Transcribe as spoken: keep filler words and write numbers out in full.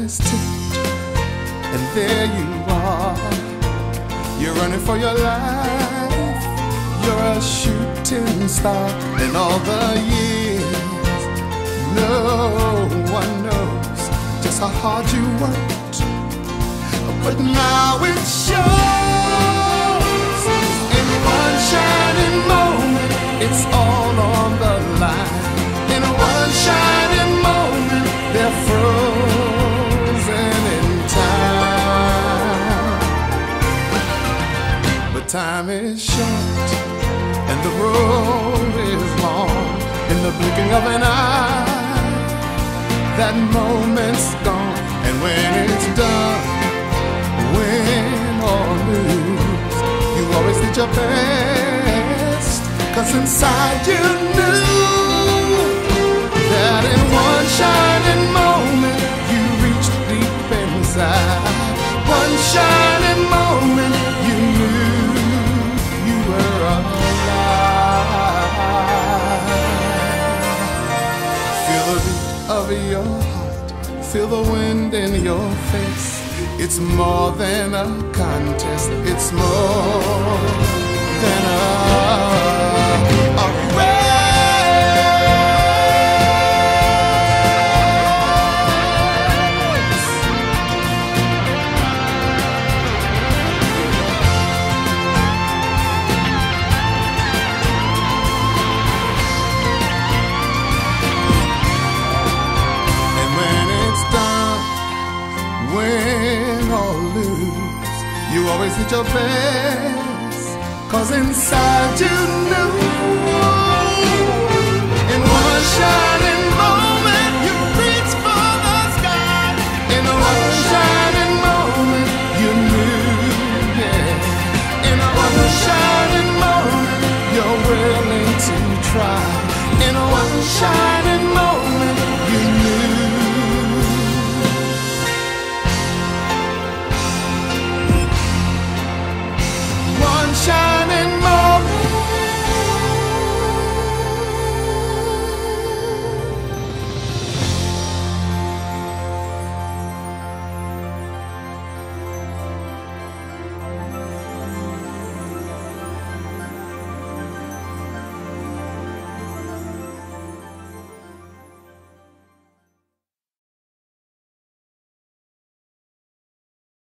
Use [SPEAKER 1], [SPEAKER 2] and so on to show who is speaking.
[SPEAKER 1] has tipped, and there you are. You're running for your life. You're a shooting star. In all the years, no one knows just how hard you worked, but now it shows. In one shining moment, it's all on the line. In one shining moment, they're frozen in time. But time is short and the road is long. In the blinking of an eye, that moment's gone. And when it's done, win or lose, you always did your best, 'cause inside you knew that in one shining moment you reached deep inside. One shining moment you knew you were alive. Feel the beat of your heart, feel the wind in your face. It's more than a contest, it's more than a, a race. And when it's done, win or lose, you always did your best, 'cause inside you knew. In one shining moment you reached for the sky. In one shining moment you knew, yeah. In one shining moment you're willing to try. In one shining